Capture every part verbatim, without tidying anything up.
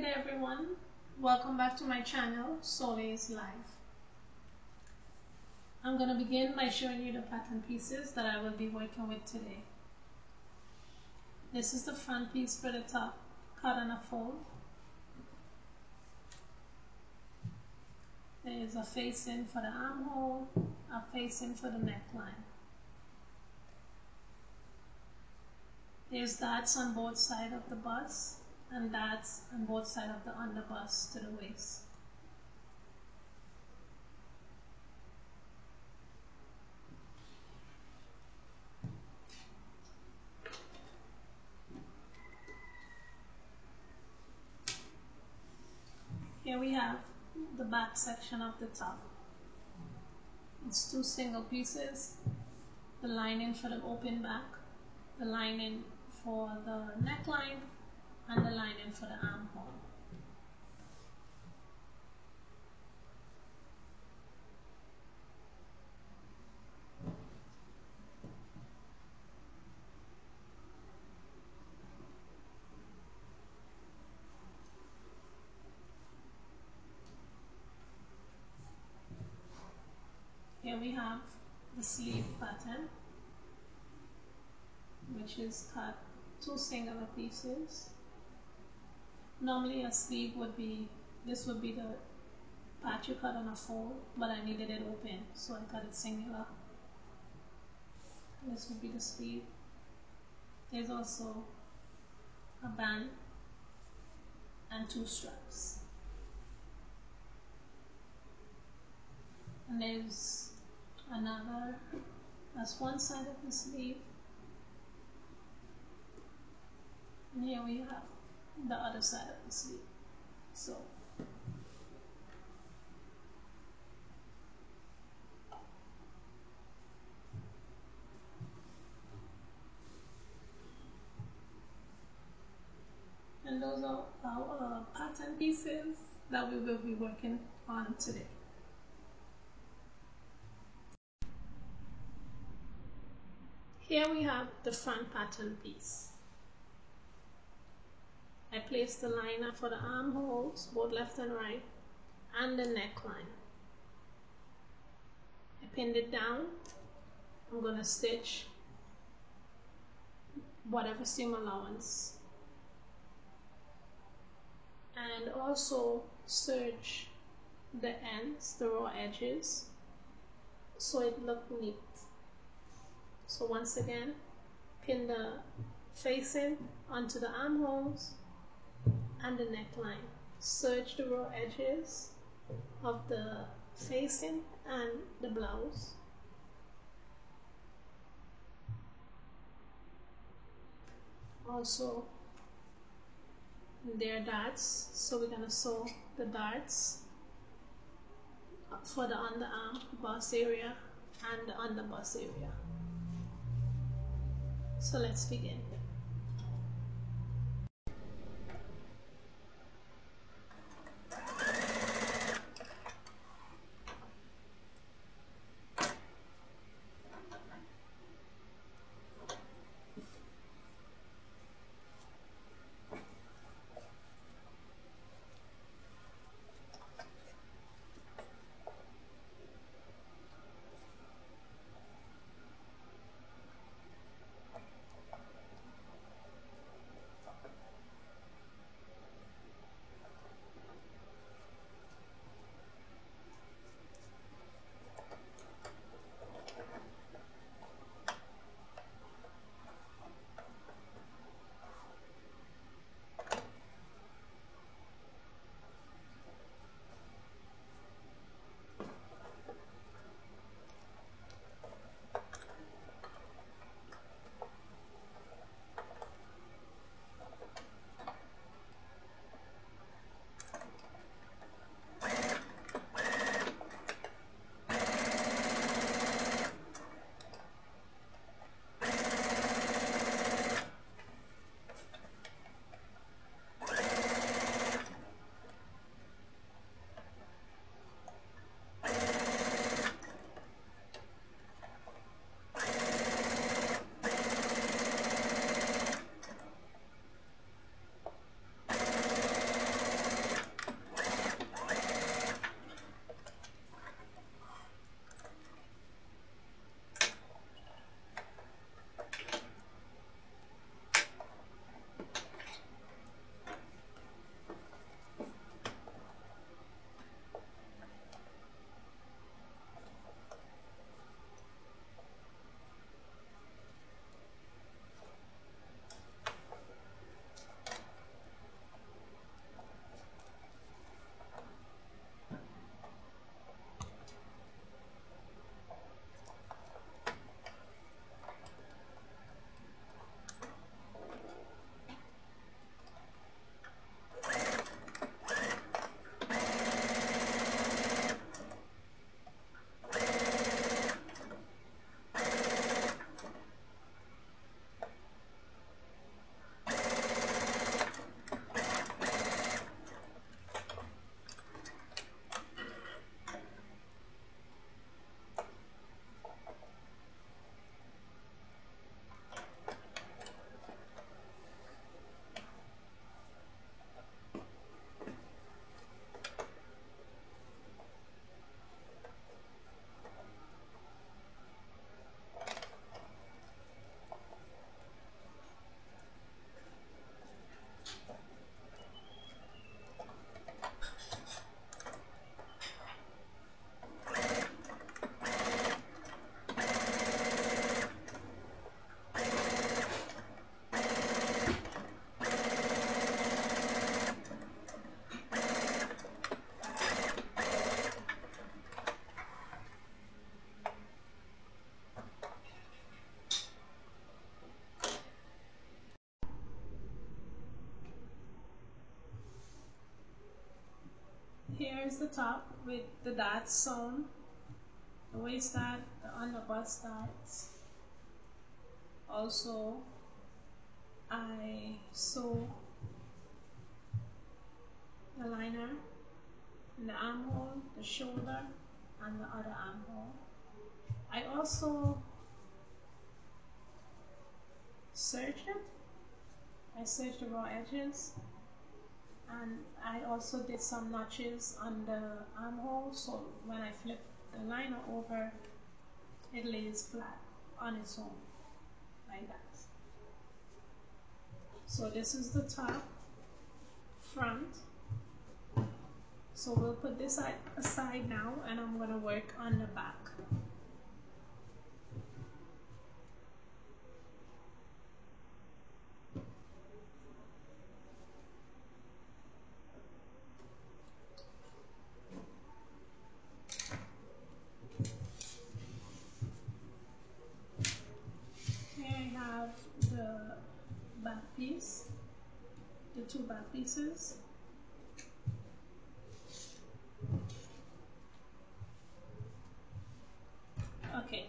day everyone, welcome back to my channel Soleil's Life. I'm going to begin by showing you the pattern pieces that I will be working with today. This is the front piece for the top, cut and a fold. There is a facing for the armhole, a facing for the neckline. There's dots on both sides of the bust and dots on both sides of the underbust to the waist. Here we have the back section of the top. It's two single pieces, the lining for the open back, the lining for the neckline, and the lining for the armhole. Here we have the sleeve pattern, which is cut two singular pieces. Normally a sleeve would be, this would be the part you cut on a fold, but I needed it open, so I cut it singular. This would be the sleeve. There's also a band and two straps. And there's another, that's one side of the sleeve. And here we have the other side of the sleeve. So and those are our uh, pattern pieces that we will be working on today. Here we have the front pattern piece. I placed the liner for the armholes, both left and right, and the neckline. I pinned it down. I'm going to stitch whatever seam allowance. And also serge the ends, the raw edges, so it looked neat. So once again, pin the facing onto the armholes and the neckline. Serge the raw edges of the facing and the blouse. Also, there are darts, so we're gonna sew the darts for the underarm bust area and the underbust area. So let's begin. here's the top with the dots sewn, the waist dot, the underbust dots. Also, I sew the liner in the armhole, the shoulder, and the other armhole. I also serge it. I serged the raw edges, and I also did some notches on the armhole, so when I flip the liner over, it lays flat on its own, like that. So this is the top, front. So we'll put this aside now, and I'm going to work on the back. The back piece, the two back pieces. Okay,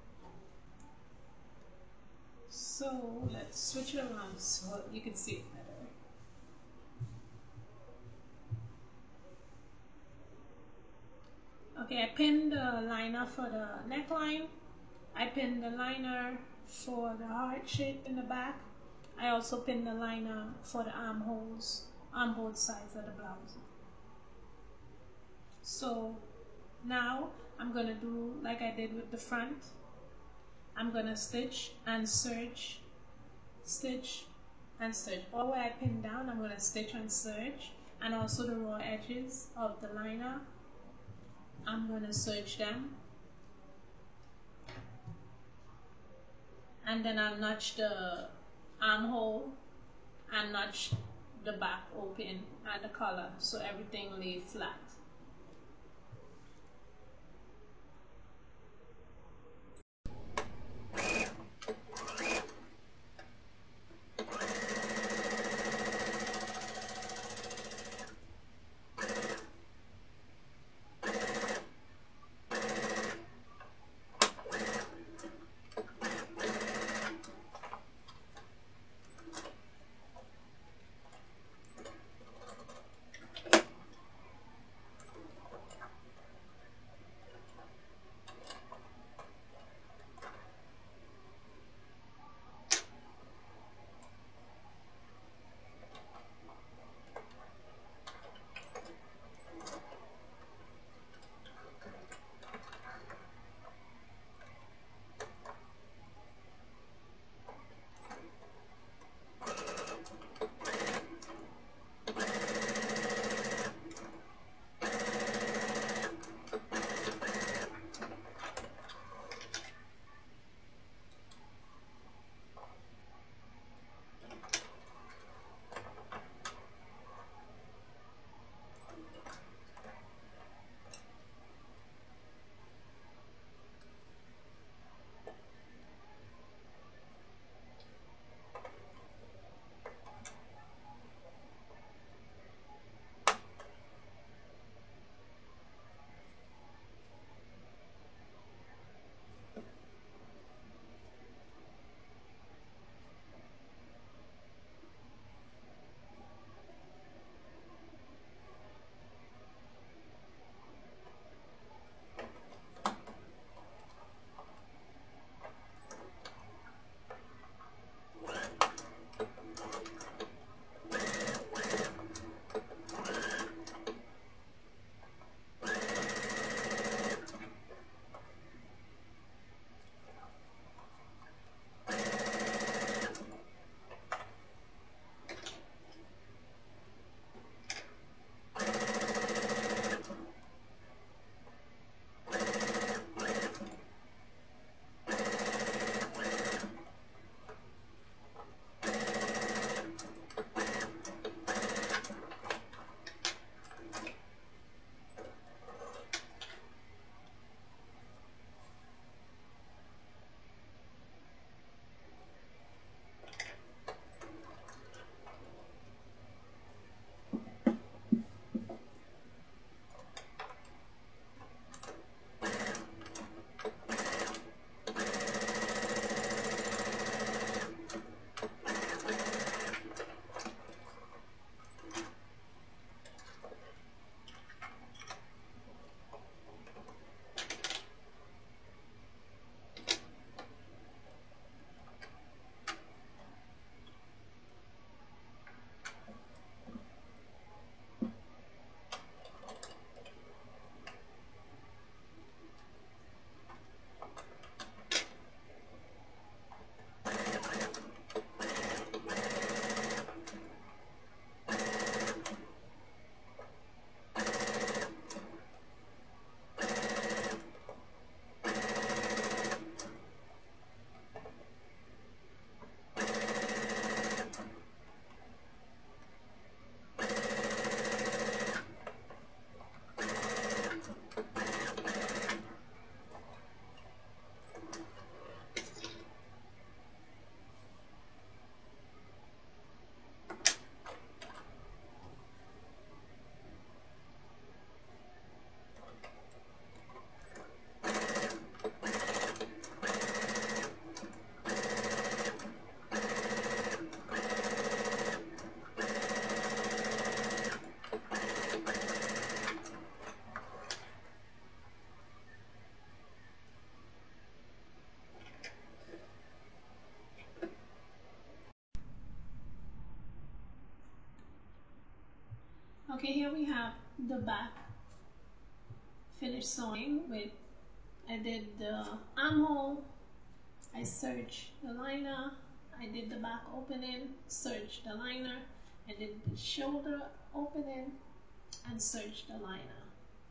so let's switch it around so you can see it better. Okay, I pinned the liner for the neckline. I pinned the liner for the heart shape in the back. I also pinned the liner for the armholes on both sides of the blouse. So now I'm going to do like I did with the front. I'm going to stitch and serge, stitch and serge. All where I pin down, I'm going to stitch and serge, and also the raw edges of the liner, I'm going to serge them. And then I'll notch the armhole and notch the back open at the collar so everything lay flat. Okay, here we have the back finished sewing with, I did the armhole, I serged the liner, I did the back opening, serged the liner, I did the shoulder opening and serged the liner.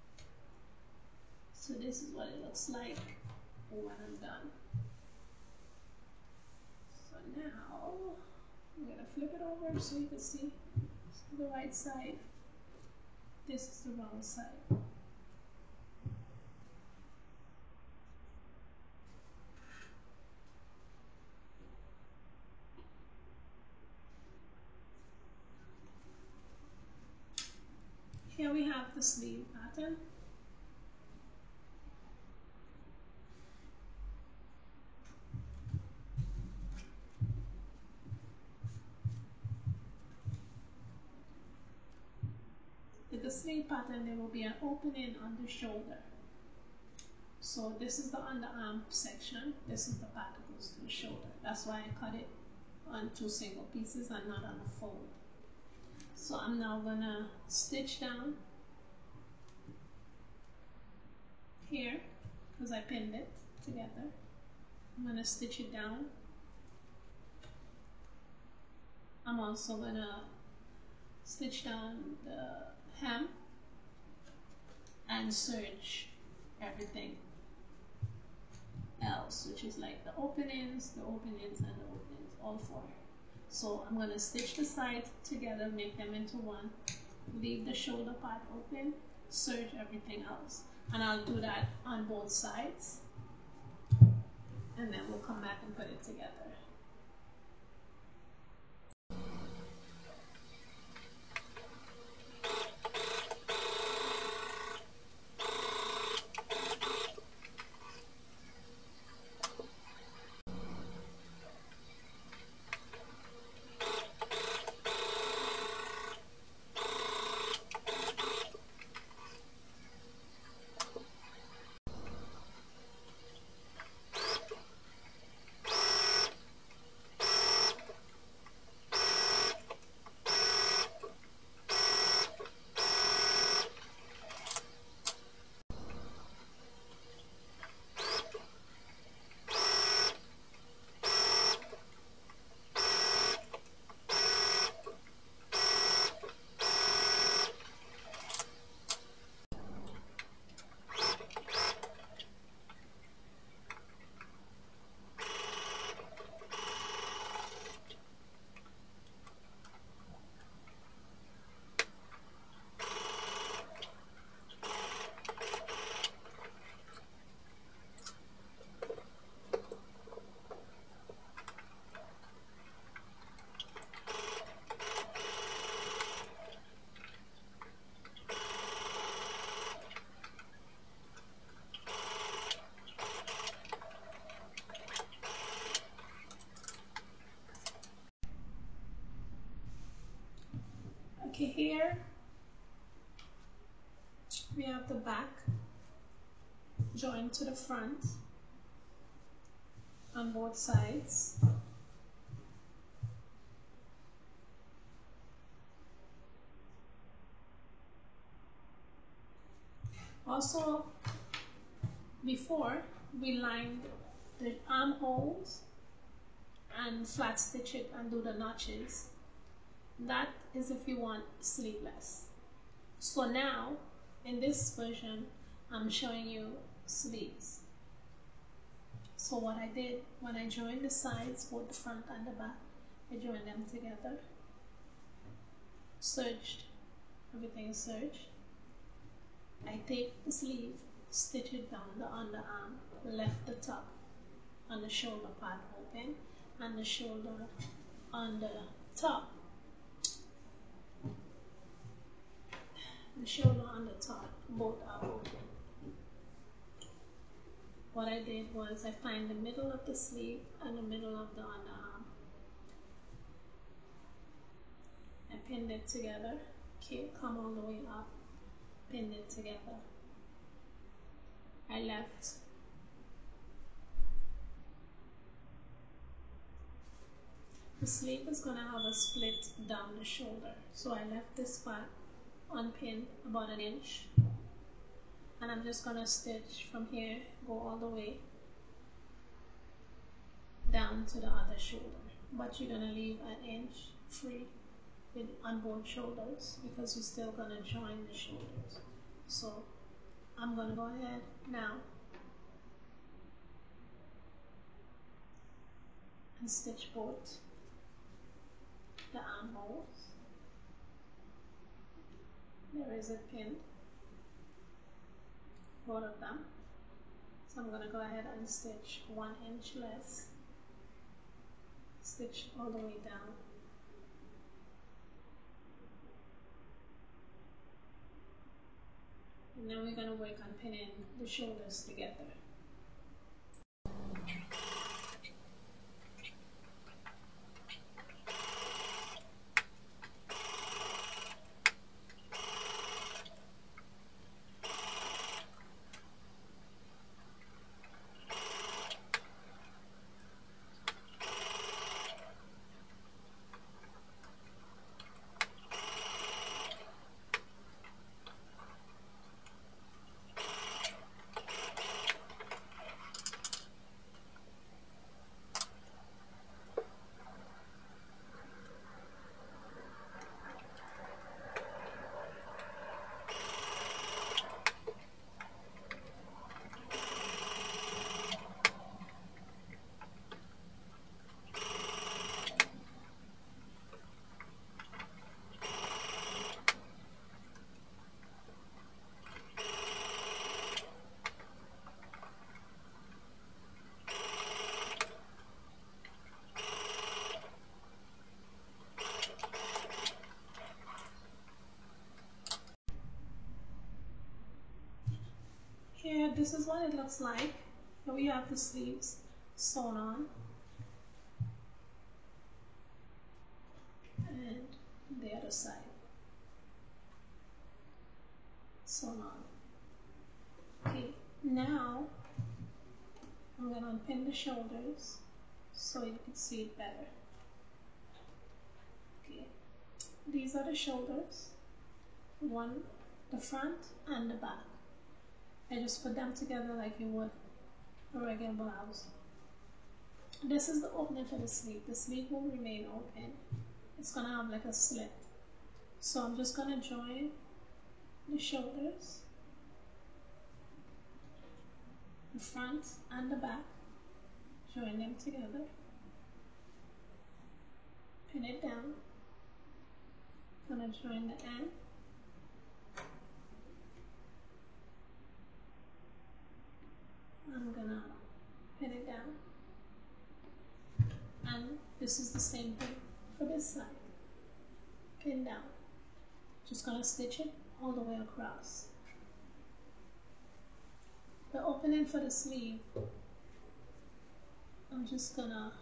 So this is what it looks like when I'm done. So now I'm gonna flip it over so you can see the right side. This is the wrong side. Here we have the sleeve pattern. With the sleeve pattern, there will be an opening on the shoulder. So this is the underarm section. This is the part that goes to the shoulder. That's why I cut it on two single pieces and not on a fold. So I'm now gonna stitch down here because I pinned it together. I'm gonna stitch it down. I'm also gonna stitch down the hem and serge everything else, which is like the openings, the openings, and the openings, all four. So I'm going to stitch the sides together, make them into one, leave the shoulder part open, serge everything else. And I'll do that on both sides. And then we'll come back and put it together. Okay, here we have the back joined to the front on both sides. Also, before we lined the armholes and flat stitch it and do the notches. That is if you want sleeveless. So now, in this version, I'm showing you sleeves. So what I did, when I joined the sides, both the front and the back, I joined them together, serged, everything is serged. I take the sleeve, stitch it down the underarm, left the top on the shoulder part open, and the shoulder on the top. The shoulder on the top, both are open. What I did was I find the middle of the sleeve and the middle of the underarm. I pinned it together, come all the way up, pinned it together. I left the sleeve is going to have a split down the shoulder, so I left this part unpin about an inch, and I'm just gonna stitch from here, go all the way down to the other shoulder, but you're gonna leave an inch free with on both shoulders because you're still gonna join the shoulders. So I'm gonna go ahead now and stitch both the armholes. There is a pin, both of them. So I'm going to go ahead and stitch one inch less, stitch all the way down. And then we're going to work on pinning the shoulders together. Here, this is what it looks like. Here we have the sleeves sewn on, and the other side sewn on. Okay, now I'm going to unpin the shoulders so you can see it better. Okay, these are the shoulders, one, the front and the back. I just put them together like you would a regular blouse. This is the opening for the sleeve. The sleeve will remain open. It's gonna have like a slit. So I'm just gonna join the shoulders, the front and the back, join them together, pin it down, gonna join the end, I'm gonna pin it down, and this is the same thing for this side, pin down, just gonna stitch it all the way across. The opening for the sleeve, I'm just gonna,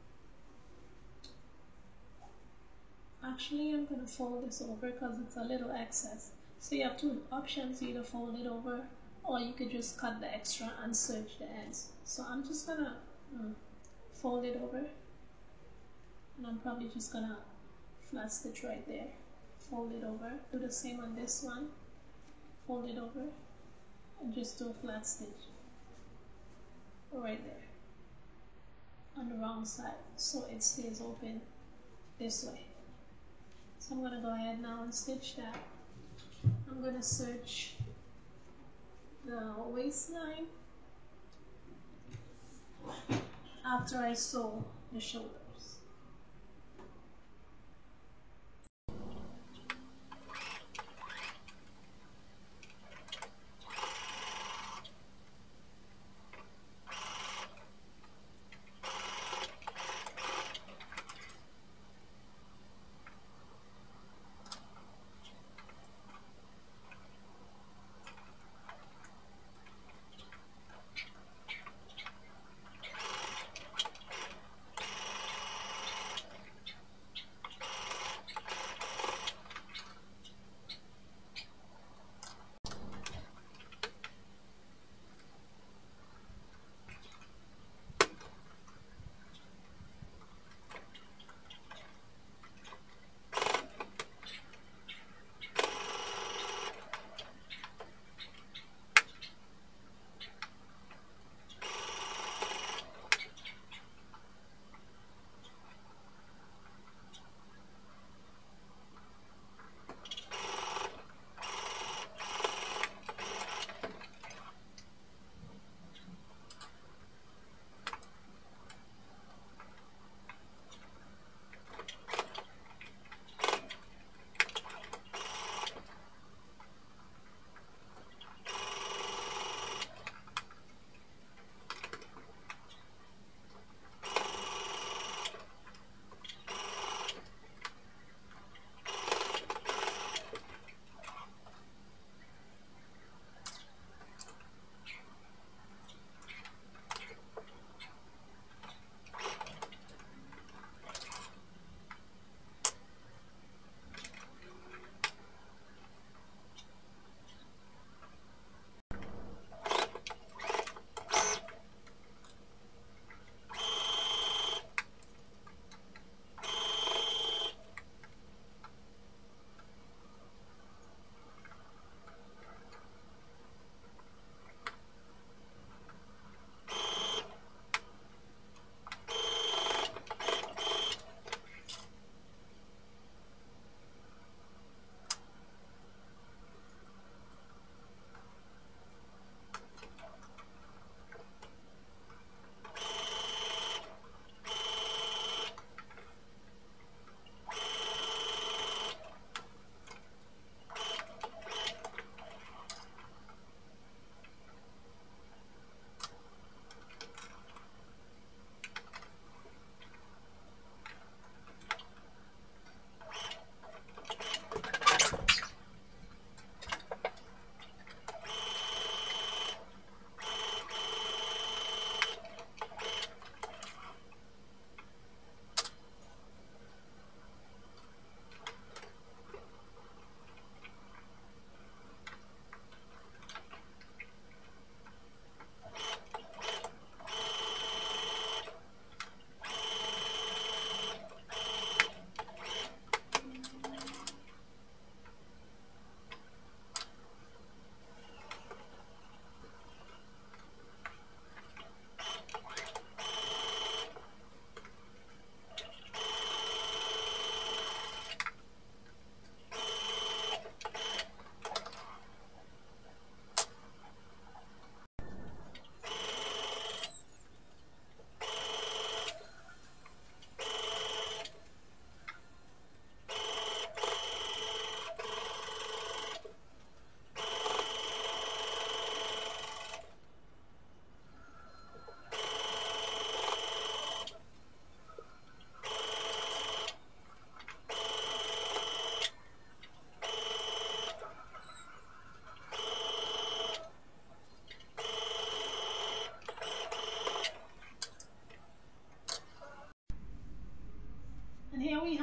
actually I'm gonna fold this over because it's a little excess. So you have two options, you either fold it over or you could just cut the extra and serge the ends. So I'm just gonna mm, fold it over, and I'm probably just gonna flat stitch right there, fold it over, do the same on this one, fold it over, and just do a flat stitch right there on the wrong side so it stays open this way. So I'm gonna go ahead now and stitch that. I'm gonna serge the waistline after I sew the shoulders.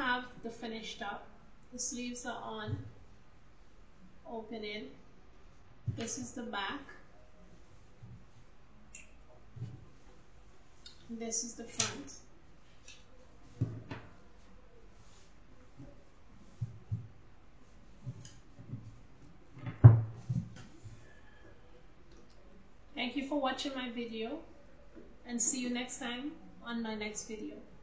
have the finished top. The sleeves are on, opening. This is the back. This is the front. Thank you for watching my video, and see you next time on my next video.